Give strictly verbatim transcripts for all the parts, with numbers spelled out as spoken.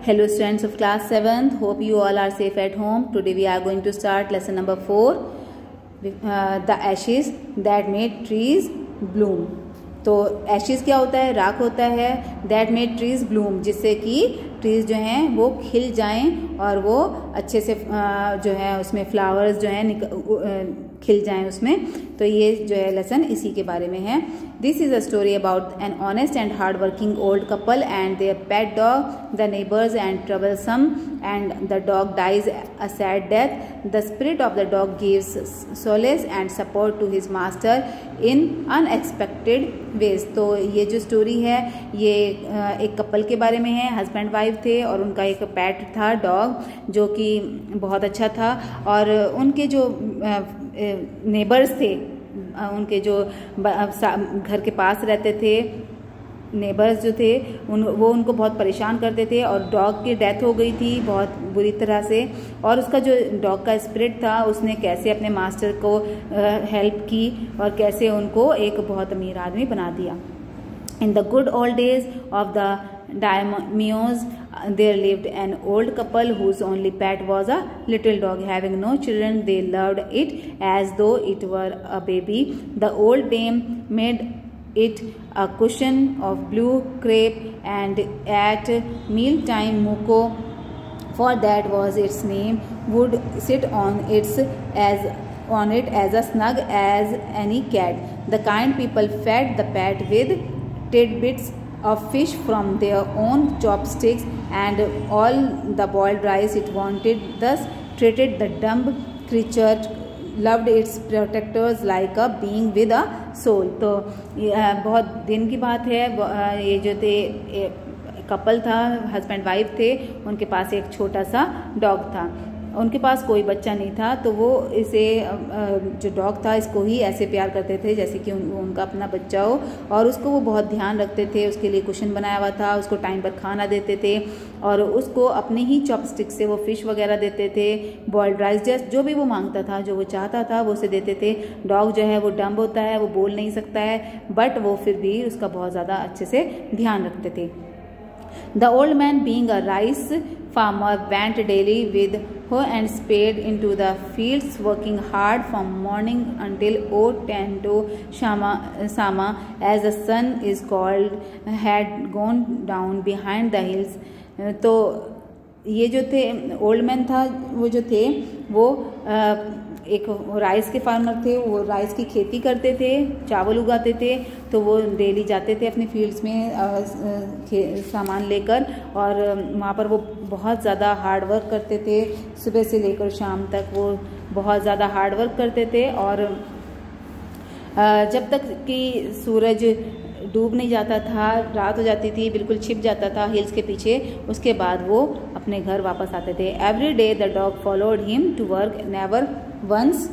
Hello students of class seventh, hope you all are safe at home. Today we are going to start lesson number four, uh, the ashes that made trees bloom. तो ashes क्या होता है? राख होता है that made trees bloom, जिससे कि trees जो हैं वो खिल जाएं और वो अच्छे से जो है उसमें फ्लावर्स जो हैं खिल जाएं उसमें. तो ये जो है लेसन इसी के बारे में है. This is a story about an honest and hard working old couple and their pet dog. The neighbours and troublesome and the dog dies a sad death. The spirit of the dog gives solace and support to his master in unexpected ways. तो ये जो story है ये एक couple के बारे में है. हस्बैंड वाइफ थे और उनका एक पेट था डॉग जो कि बहुत अच्छा था. और उनके जो नेबर्स थे, उनके जो घर के पास रहते थे नेबर्स जो थे उन वो उनको बहुत परेशान करते थे. और डॉग की डेथ हो गई थी बहुत बुरी तरह से. और उसका जो डॉग का स्पिरिट था उसने कैसे अपने मास्टर को हेल्प की और कैसे उनको एक बहुत अमीर आदमी बना दिया. In the good old days of the Daimyos, there lived an old couple whose only pet was a little dog. Having no children, they loved it as though it were a baby. The old dame made it a cushion of blue crepe, and at mealtime Muko, for that was its name, would sit on its as on it as a snug as any cat. The kind people fed the pet with tidbits of fish from their own chopsticks and all the boiled rice it wanted. Thus treated the dumb creature, loved its protectors like a being with a soul. तो बहुत दिन की बात है. ये जो थे couple था, हस्बैंड वाइफ थे, उनके पास एक छोटा सा डॉग था. उनके पास कोई बच्चा नहीं था तो वो इसे जो डॉग था इसको ही ऐसे प्यार करते थे जैसे कि उन, उनका अपना बच्चा हो. और उसको वो बहुत ध्यान रखते थे. उसके लिए कुशन बनाया हुआ था, उसको टाइम पर खाना देते थे और उसको अपने ही चॉपस्टिक से वो फिश वगैरह देते थे. बॉइल्ड राइस जैसे जो भी वो मांगता था, जो वो चाहता था वो उसे देते थे. डॉग जो है वो डम्ब होता है, वो बोल नहीं सकता है, बट वो फिर भी उसका बहुत ज़्यादा अच्छे से ध्यान रखते थे. The old man, being a rice farmer, went daily with hoe and spade into the fields, working hard from morning until oh ten to Shama, Sama, as the sun is called, had gone down behind the hills. तो ये जो थे old man था, वो जो थे वो आ, एक राइस के फार्मर थे. वो राइस की खेती करते थे, चावल उगाते थे. तो वो डेली जाते थे अपने फील्ड्स में सामान लेकर और वहाँ पर वो बहुत ज़्यादा हार्ड वर्क करते थे. सुबह से लेकर शाम तक वो बहुत ज़्यादा हार्ड वर्क करते थे. और जब तक कि सूरज डूब नहीं जाता था, रात हो जाती थी, बिल्कुल छिप जाता था हिल्स के पीछे, उसके बाद वो अपने घर वापस आते थे. Every day the dog followed him to work, never once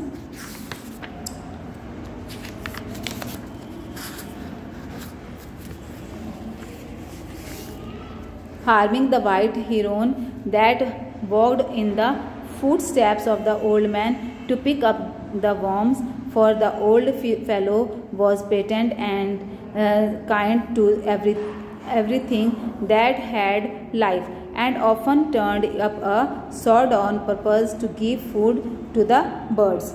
harming the white heron that walked in the footsteps of the old man to pick up the worms, for the old fellow was patient and uh, kind to every everything that had life, and often turned up a sword on purpose to give food to the birds.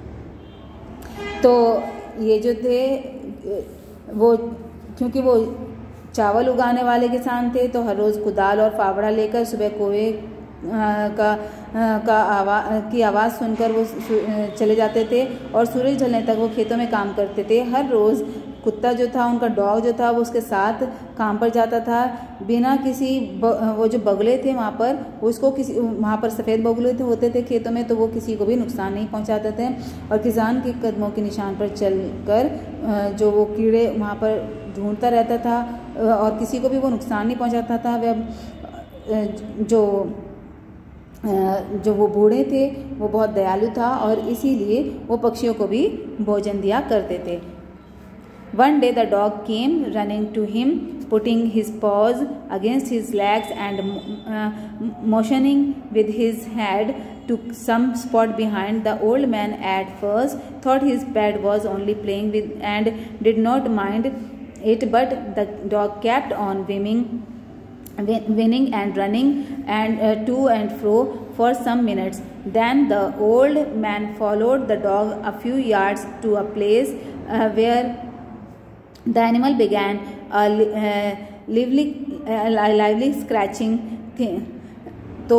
तो ये जो थे वो क्योंकि वो चावल उगाने वाले किसान थे तो हर रोज़ कुदाल और फावड़ा लेकर सुबह कोवे का का आवाज़ की आवाज़ सुनकर वो चले जाते थे और सूरज ढलने तक वो खेतों में काम करते थे. हर रोज़ कुत्ता जो था, उनका डॉग जो था, वो उसके साथ काम पर जाता था बिना किसी ब, वो जो बगुले थे वहाँ पर, उसको किसी वहाँ पर सफ़ेद बगुले थे होते थे खेतों में, तो वो किसी को भी नुकसान नहीं पहुँचाते थे. और किसान के कदमों के निशान पर चलकर जो वो कीड़े वहाँ पर ढूंढता रहता था और किसी को भी वो नुकसान नहीं पहुँचाता था. वह जो जो वो बूढ़े थे वो बहुत दयालु था और इसीलिए वो पक्षियों को भी भोजन दिया करते थे. One day the dog came running to him, putting his paws against his legs and uh, motioning with his head to some spot behind. The old man at first thought his pet was only playing with and did not mind it, but the dog kept on whimming winning and running and uh, to and fro for some minutes. Then the old man followed the dog a few yards to a place uh, where the animal began a uh, lively, uh, lively scratching thing. So,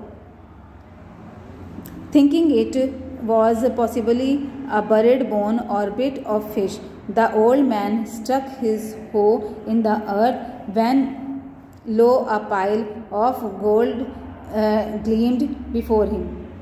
thinking it was possibly a buried bone or bit of fish, the old man struck his hoe in the earth when lo, a pile of gold uh, gleamed before him.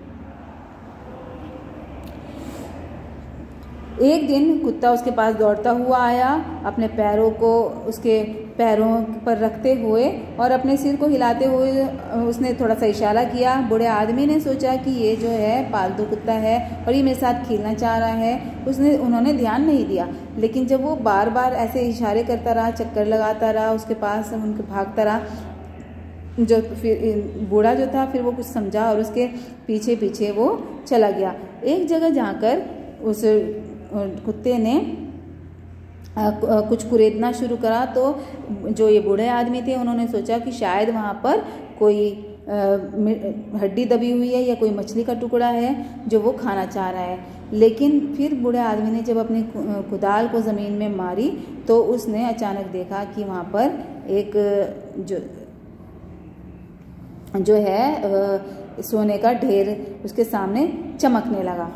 एक दिन कुत्ता उसके पास दौड़ता हुआ आया, अपने पैरों को उसके पैरों पर रखते हुए और अपने सिर को हिलाते हुए उसने थोड़ा सा इशारा किया। बूढ़े आदमी ने सोचा कि ये जो है पालतू कुत्ता है और ये मेरे साथ खेलना चाह रहा है। उसने उन्होंने ध्यान नहीं दिया, लेकिन जब वो बार बार ऐसे इशारे करता रहा, चक्कर लगाता रहा, उसके पास उनके भागता रहा, जो फिर बूढ़ा जो था फिर वो कुछ समझा और उसके पीछे पीछे वो चला गया। एक जगह जाकर उस कुत्ते ने कुछ कुरेदना शुरू करा, तो जो ये बूढ़े आदमी थे उन्होंने सोचा कि शायद वहाँ पर कोई हड्डी दबी हुई है या कोई मछली का टुकड़ा है जो वो खाना चाह रहा है। लेकिन फिर बूढ़े आदमी ने जब अपनी कुदाल को ज़मीन में मारी तो उसने अचानक देखा कि वहाँ पर एक जो जो है सोने का ढेर उसके सामने चमकने लगा।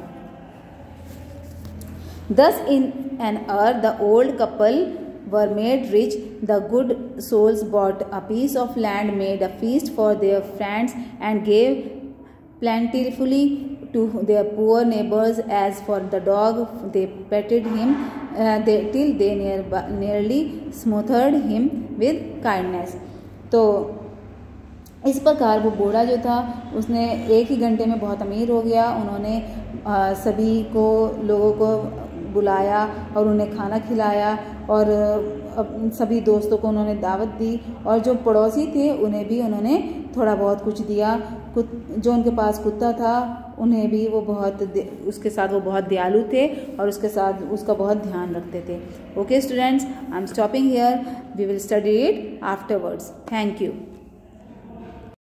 Thus in an hour the old couple were made rich. The good souls bought a piece of land, made a feast for their friends, and gave plentifully to their poor neighbors. As for the dog, they petted him uh, they, till they near, nearly smothered him with kindness. तो इस प्रकार वो बूढ़ा जो था उसने एक ही घंटे में बहुत अमीर हो गया। उन्होंने आ, सभी को लोगों को बुलाया और उन्हें खाना खिलाया और सभी दोस्तों को उन्होंने दावत दी और जो पड़ोसी थे उन्हें भी उन्होंने थोड़ा बहुत कुछ दिया। जो उनके पास कुत्ता था उन्हें भी वो बहुत उसके साथ वो बहुत दयालु थे और उसके साथ उसका बहुत ध्यान रखते थे। Okay students, I am stopping here, we will study it afterwards. Thank you.